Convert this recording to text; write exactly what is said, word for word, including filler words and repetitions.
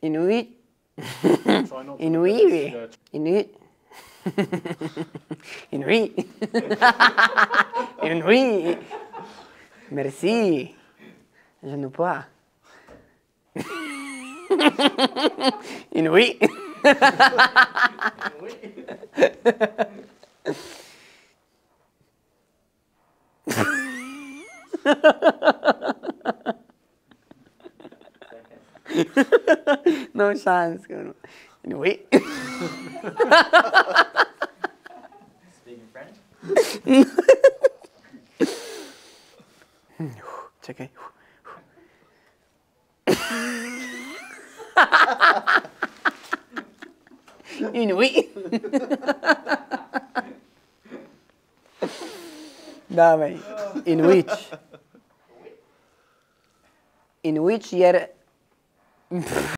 Inuit. Try not to Inuit. look at this, Inuit. Inuit. Inuit. Merci. Je ne pas. Inuit. No chance. Inuit. Speaking French? It's okay. Inuit. Dawaj. In which? In which year...